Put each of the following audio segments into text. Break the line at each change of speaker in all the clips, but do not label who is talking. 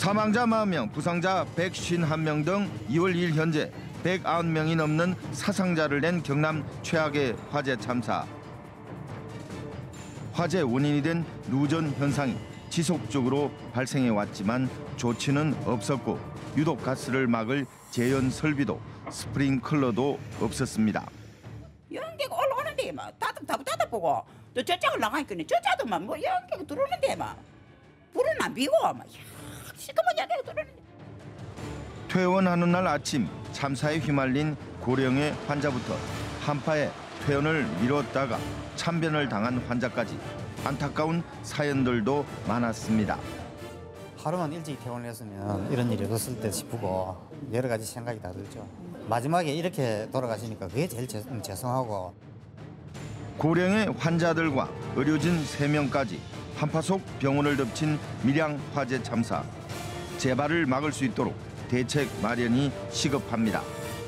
사망자 40명, 부상자 151명 등 2월 2일 현재 190명이 넘는 사상자를 낸 경남 최악의 화재 참사. 화재 원인이 된 누전 현상이 지속적으로 발생해 왔지만 조치는 없었고 유독 가스를 막을 재현 설비도 스프링클러도 없었습니다.
연기가 올라오는데 막 다보고 또 저쪽을 나가니까 저쪽도 막 뭐 연기가 들어오는데 막 불은 안 비고 막 시커먼 연기가 들어오는데.
퇴원하는 날 아침 참사에 휘말린 고령의 환자부터 한파에 퇴원을 미뤘다가 참변을 당한 환자까지 안타까운 사연들도 많았습니다.
하루만 일찍 퇴원을 했으면 이런 일이 없었을 때 싶고 여러 가지 생각이 다 들죠. 마지막에 이렇게 돌아가시니까 그게 제일 죄송하고.
고령의 환자들과 의료진 3명까지 한파 속 병원을 덮친 밀양 화재 참사. 재발을 막을 수 있도록 대책 마련이 시급합니다.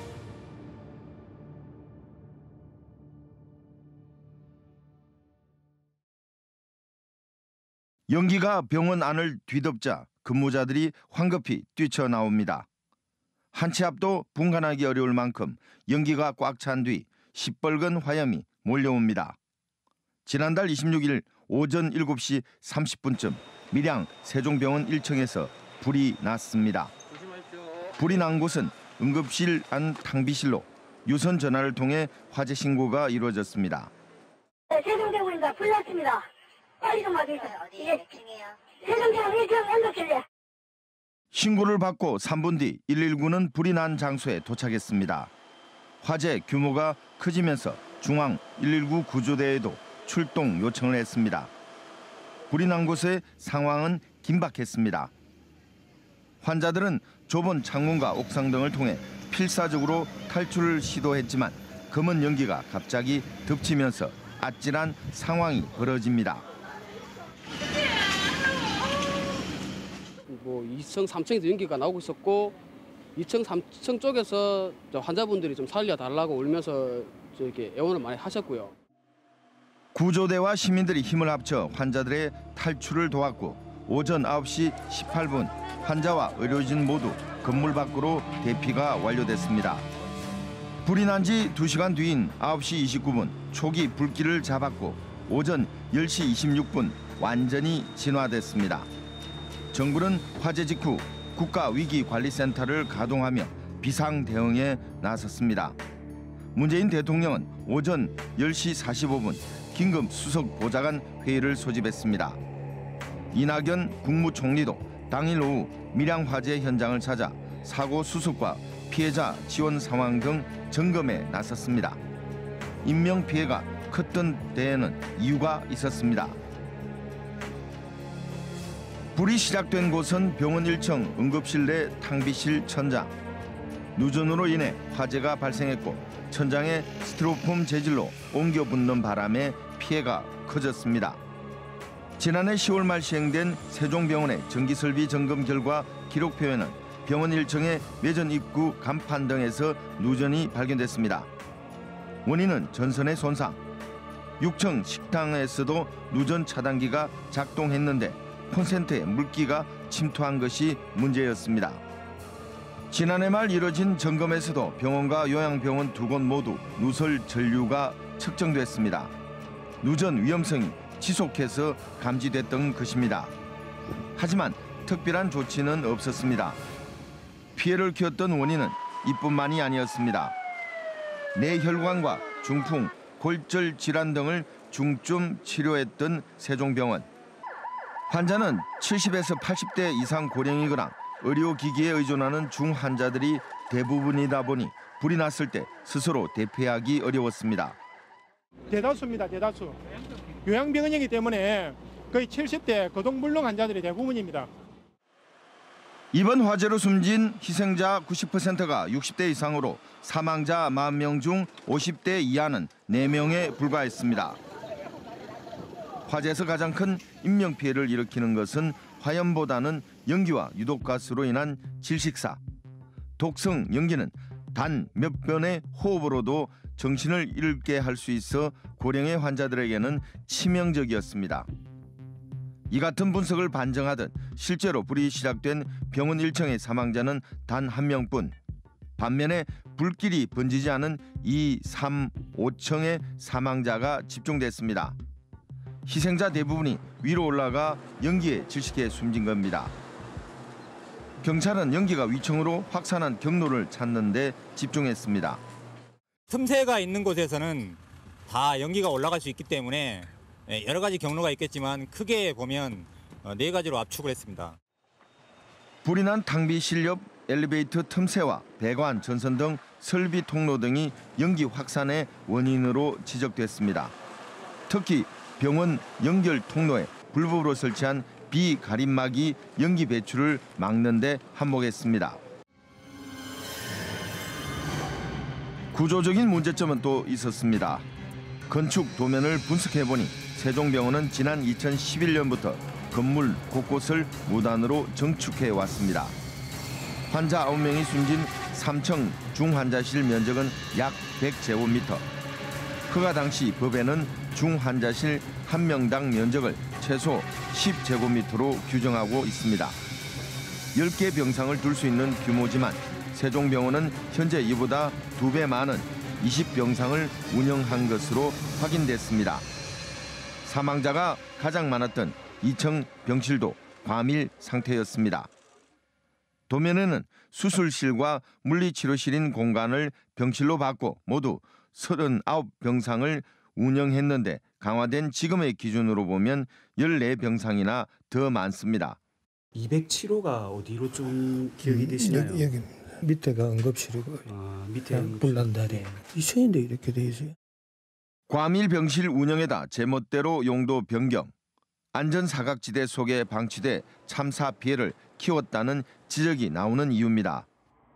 연기가 병원 안을 뒤덮자 근무자들이 황급히 뛰쳐나옵니다. 한 치 앞도 분간하기 어려울 만큼 연기가 꽉 찬 뒤 시뻘건 화염이 몰려옵니다. 지난달 26일 오전 7시 30분쯤 밀양 세종병원 1층에서 불이 났습니다. 불이 난 곳은 응급실 안 탕비실로 유선 전화를 통해 화재 신고가 이루어졌습니다.
세종병원입니다. 불 났습니다. 빨리 좀 와주세요.
어디 몇 층이에요?
세종병원 1층 응급실에.
신고를 받고 3분 뒤 119는 불이 난 장소에 도착했습니다. 화재 규모가 커지면서 중앙 119 구조대에도 출동 요청을 했습니다. 불이 난 곳의 상황은 긴박했습니다. 환자들은 좁은 창문과 옥상 등을 통해 필사적으로 탈출을 시도했지만 검은 연기가 갑자기 덮치면서 아찔한 상황이 벌어집니다.
2층, 3층에서 연기가 나오고 있었고 2층, 3층 쪽에서 환자분들이 좀 살려달라고 울면서 이렇게 애원을 많이 하셨고요.
구조대와 시민들이 힘을 합쳐 환자들의 탈출을 도왔고 오전 9시 18분 환자와 의료진 모두 건물 밖으로 대피가 완료됐습니다. 불이 난 지 2시간 뒤인 9시 29분 초기 불길을 잡았고 오전 10시 26분 완전히 진화됐습니다. 정부는 화재 직후 국가위기관리센터를 가동하며 비상 대응에 나섰습니다. 문재인 대통령은 오전 10시 45분 긴급 수석 보좌관 회의를 소집했습니다. 이낙연 국무총리도 당일 오후 밀양 화재 현장을 찾아 사고 수습과 피해자 지원 상황 등 점검에 나섰습니다. 인명 피해가 컸던 데에는 이유가 있었습니다. 불이 시작된 곳은 병원 1층 응급실 내 탕비실 천장. 누전으로 인해 화재가 발생했고 천장에 스티로폼 재질로 옮겨 붙는 바람에 피해가 커졌습니다. 지난해 10월 말 시행된 세종병원의 전기설비 점검 결과 기록표에는 병원 1층의 매전 입구 간판 등에서 누전이 발견됐습니다. 원인은 전선의 손상. 6층 식당에서도 누전 차단기가 작동했는데 콘센트에 물기가 침투한 것이 문제였습니다. 지난해 말 이뤄진 점검에서도 병원과 요양병원 2곳 모두 누설 전류가 측정됐습니다. 누전 위험성이 지속해서 감지됐던 것입니다. 하지만 특별한 조치는 없었습니다. 피해를 키웠던 원인은 이뿐만이 아니었습니다. 뇌혈관과 중풍, 골절 질환 등을 중점 치료했던 세종병원. 환자는 70에서 80대 이상 고령이거나 의료기기에 의존하는 중환자들이 대부분이다 보니 불이 났을 때 스스로 대피하기 어려웠습니다.
대다수입니다. 대다수. 요양병원이기 때문에 거의 70대 거동불능 환자들이 대부분입니다.
이번 화재로 숨진 희생자 90%가 60대 이상으로 사망자 40명 중 50대 이하는 4명에 불과했습니다. 화재에서 가장 큰 인명피해를 일으키는 것은 화염보다는 연기와 유독가스로 인한 질식사. 독성 연기는 단 몇 번의 호흡으로도 정신을 잃게 할 수 있어 고령의 환자들에게는 치명적이었습니다. 이 같은 분석을 반증하듯 실제로 불이 시작된 병원 1층의 사망자는 단 1명뿐. 반면에 불길이 번지지 않은 2, 3, 5층의 사망자가 집중됐습니다. 희생자 대부분이 위로 올라가 연기에 질식해 숨진 겁니다. 경찰은 연기가 위층으로 확산한 경로를 찾는 데 집중했습니다.
틈새가 있는 곳에서는 다 연기가 올라갈 수 있기 때문에 여러 가지 경로가 있겠지만 크게 보면 4가지로 압축을 했습니다.
불이 난 탕비실 옆 엘리베이터 틈새와 배관, 전선 등 설비 통로 등이 연기 확산의 원인으로 지적됐습니다. 특히 병원 연결 통로에 불법으로 설치한 비가림막이 연기 배출을 막는 데 한몫했습니다. 구조적인 문제점은 또 있었습니다. 건축 도면을 분석해보니 세종병원은 지난 2011년부터 건물 곳곳을 무단으로 정축해 왔습니다. 환자 9명이 숨진 3층 중환자실 면적은 약 100제곱미터. 허가 당시 법에는 중환자실 1명당 면적을 최소 10제곱미터로 규정하고 있습니다. 10개 병상을 둘 수 있는 규모지만 세종병원은 현재 이보다 2배 많은 20병상을 운영한 것으로 확인됐습니다. 사망자가 가장 많았던 2층 병실도 과밀 상태였습니다. 도면에는 수술실과 물리치료실인 공간을 병실로 바꿔 모두 39병상을 운영했는데 강화된 지금의 기준으로 보면 14병상이나 더 많습니다.
207호가 어디로 좀 기억이 되시나요?
여기 밑에가 응급실이고
밑에 응급실.
불난다리 2층인데 이렇게 돼 있어요.
과밀 병실 운영에다 제멋대로 용도 변경, 안전사각지대 속에 방치돼 참사 피해를 키웠다는 지적이 나오는 이유입니다.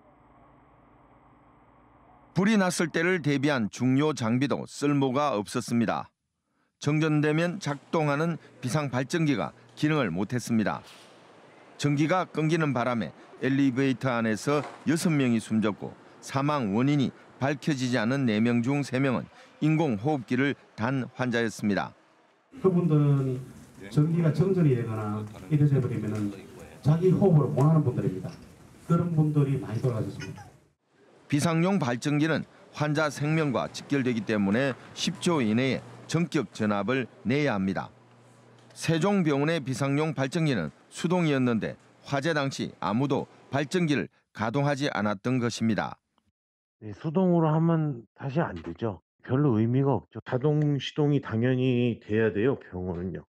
불이 났을 때를 대비한 중요 장비도 쓸모가 없었습니다. 정전되면 작동하는 비상발전기가 기능을 못했습니다. 전기가 끊기는 바람에 엘리베이터 안에서 6명이 숨졌고 사망 원인이 밝혀지지 않은 4명 중 3명은 인공호흡기를 단 환자였습니다.
그분들은 전기가 정전이 되거나 이래져 버리면 자기 호흡을 못하는 분들입니다. 그런 분들이 많이 돌아가셨습니다.
비상용 발전기는 환자 생명과 직결되기 때문에 10초 이내에 전격 전압을 내야 합니다. 세종병원의 비상용 발전기는 수동이었는데 화재 당시 아무도 발전기를 가동하지 않았던 것입니다.
네, 수동으로 하면 다시 안 되죠. 별로 의미가 없죠. 자동 시동이 당연히 돼야 돼요, 병원은요.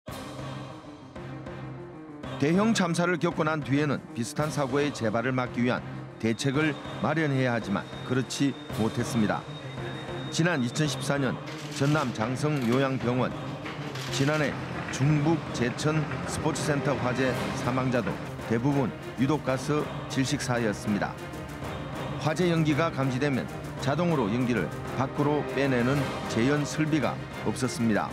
대형 참사를 겪고 난 뒤에는 비슷한 사고의 재발을 막기 위한 대책을 마련해야 하지만 그렇지 못했습니다. 지난 2014년 전남 장성 요양병원, 지난해 중북 제천 스포츠센터 화재 사망자도 대부분 유독가스 질식사였습니다. 화재 연기가 감지되면 자동으로 연기를 밖으로 빼내는 재현 설비가 없었습니다.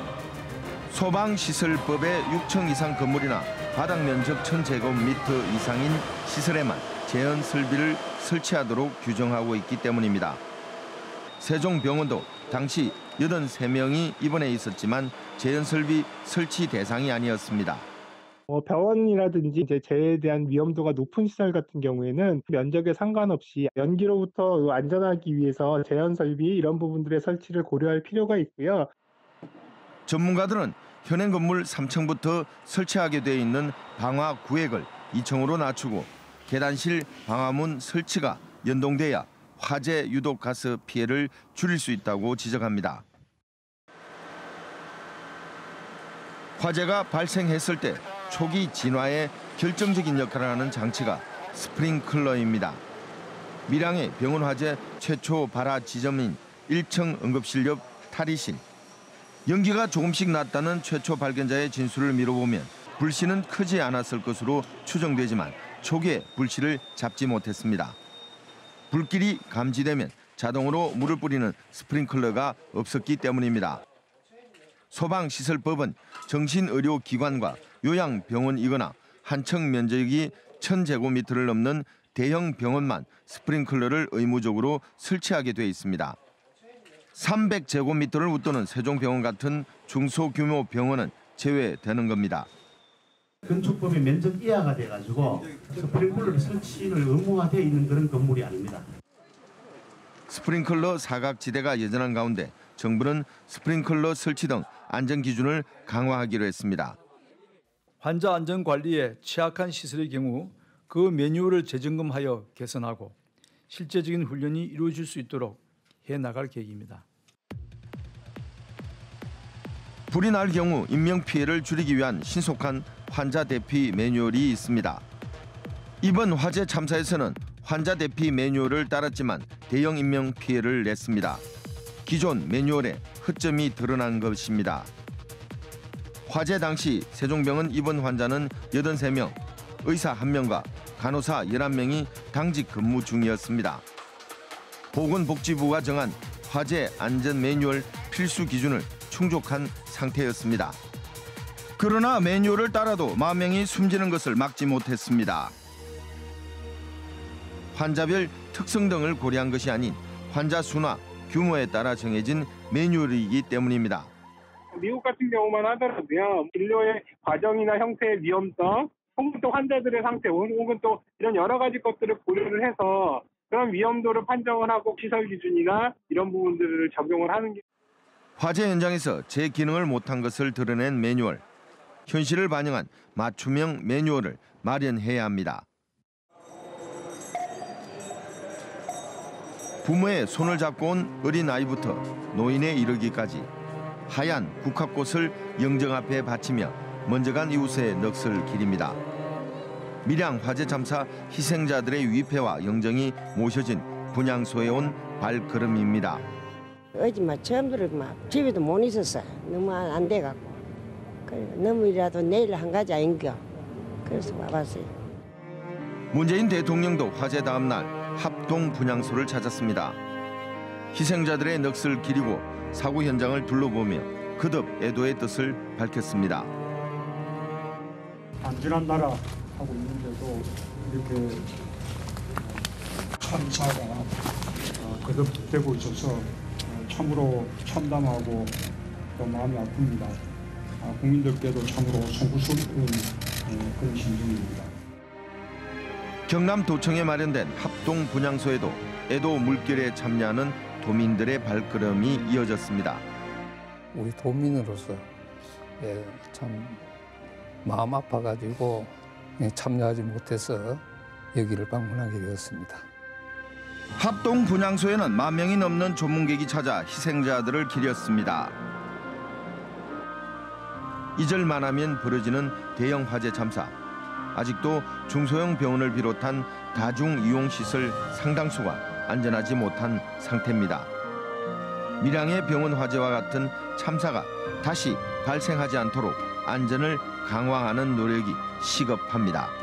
소방시설법에 6층 이상 건물이나 바닥 면적 1000제곱미터 이상인 시설에만 재현 설비를 설치하도록 규정하고 있기 때문입니다. 세종병원도 당시 83명이 입원해 있었지만 재현 설비 설치 대상이 아니었습니다.
병원이라든지 이제 재해에 대한 위험도가 높은 시설 같은 경우에는 면적에 상관없이 연기로부터 안전하기 위해서 재현 설비 이런 부분들의 설치를 고려할 필요가 있고요.
전문가들은 현행 건물 3층부터 설치하게 되어 있는 방화 구획을 2층으로 낮추고 계단실 방화문 설치가 연동돼야 화재 유독 가스 피해를 줄일 수 있다고 지적합니다. 화재가 발생했을 때 초기 진화에 결정적인 역할을 하는 장치가 스프링클러입니다. 밀양의 병원 화재 최초 발화 지점인 1층 응급실 옆 탈의실. 연기가 조금씩 났다는 최초 발견자의 진술을 미뤄보면 불씨는 크지 않았을 것으로 추정되지만 초기에 불씨를 잡지 못했습니다. 불길이 감지되면 자동으로 물을 뿌리는 스프링클러가 없었기 때문입니다. 소방시설법은 정신의료기관과 요양병원이거나 한층 면적이 1000제곱미터를 넘는 대형 병원만 스프링클러를 의무적으로 설치하게 돼 있습니다. 300제곱미터를 웃도는 세종병원 같은 중소규모 병원은 제외되는 겁니다.
건축법의 면적 이하가 돼가지고 스프링클러 설치를 의무화되어 있는 그런 건물이 아닙니다.
스프링클러 사각지대가 여전한 가운데 정부는 스프링클러 설치 등 안전 기준을 강화하기로 했습니다.
환자 안전 관리에 취약한 시설의 경우 그 매뉴얼을 재점검하여 개선하고 실제적인 훈련이 이루어질 수 있도록 해나갈 계획입니다.
불이 날 경우 인명피해를 줄이기 위한 신속한 환자 대피 매뉴얼이 있습니다. 이번 화재 참사에서는 환자 대피 매뉴얼을 따랐지만 대형 인명피해를 냈습니다. 기존 매뉴얼에 허점이 드러난 것입니다. 화재 당시 세종병원 입원 환자는 83명, 의사 1명과 간호사 11명이 당직 근무 중이었습니다. 보건복지부가 정한 화재 안전 매뉴얼 필수 기준을 충족한 상태였습니다. 그러나 매뉴얼을 따라도 10,000명이 숨지는 것을 막지 못했습니다. 환자별 특성 등을 고려한 것이 아닌 환자 수나 규모에 따라 정해진 매뉴얼이기 때문입니다.
미국 같은 경우만 하더라도요, 진료의 과정이나 형태의 위험성, 혹은 또 환자들의 상태, 혹은 또 이런 여러 가지 것들을 고려를 해서 그런 위험도를 판정을 하고 시설 기준이나 이런 부분들을 적용을 하는 게.
화재 현장에서 제 기능을 못한 것을 드러낸 매뉴얼. 현실을 반영한 맞춤형 매뉴얼을 마련해야 합니다. 부모의 손을 잡고 온 어린아이부터 노인에 이르기까지 하얀 국화꽃을 영정 앞에 바치며 먼저 간 이웃의 넋을 기립니다. 밀양 화재 참사 희생자들의 위패와 영정이 모셔진 분향소에 온 발걸음입니다.
어제만 처음 들어서 막 집에도 못 있었어. 너무 안 돼갖고. 너무이라도 내일 한 가지 아닌겨. 그래서 와봤어요.
문재인 대통령도 화재 다음 날 합동 분향소를 찾았습니다. 희생자들의 넋을 기리고 사고 현장을 둘러보며 거듭 애도의 뜻을 밝혔습니다.
안전한 나라 하고 있는데도 이렇게 참사가 거듭되고 있어서 참으로 참담하고 또 마음이 아픕니다. 국민들께도 참으로 송구스러운 그런 심정입니다.
경남도청에 마련된 합동 분향소에도 애도 물결에 참여하는 도민들의 발걸음이 이어졌습니다.
우리 도민으로서 참 마음 아파가지고 참여하지 못해서 여기를 방문하게 되었습니다.
합동 분향소에는 10,000명이 넘는 조문객이 찾아 희생자들을 기렸습니다. 잊을만 하면 벌어지는 대형 화재 참사. 아직도 중소형 병원을 비롯한 다중이용시설 상당수가 안전하지 못한 상태입니다. 밀양의 병원 화재와 같은 참사가 다시 발생하지 않도록 안전을 강화하는 노력이 시급합니다.